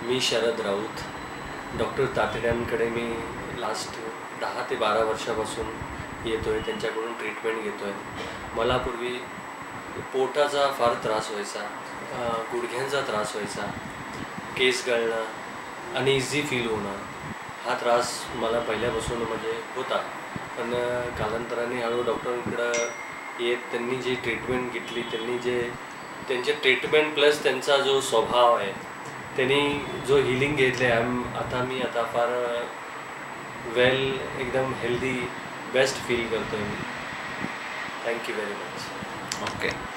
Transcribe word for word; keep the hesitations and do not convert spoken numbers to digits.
मी Sharad Raut, doctor तातेड्यांकडे मी last दहा ते बारा वर्षापासून येतो आहे, त्यांच्याकडून ट्रीटमेंट घेतो आहे. मला पूर्वी पोटाचा फार त्रास व्हायचा, गुडघ्यांचा त्रास व्हायचा, केस गळणं आणि इझी फील होणं, हा त्रास मला पहिल्यापासून म्हणजे होता. पण कालांतराने हळूहळू डॉक्टरांकडं येत त्यांनी जी ट्रीटमेंट घेतली, त्यांनी जे त्यांचे ट्रीटमेंट प्लस त्यांचा जो स्वभाव आहे, त्यांनी जो हिलिंग घेतले आहे, आता मी आता फार वेल एकदम हेल्दी बेस्ट फील करतो आहे मी. Thank you very much. ओके.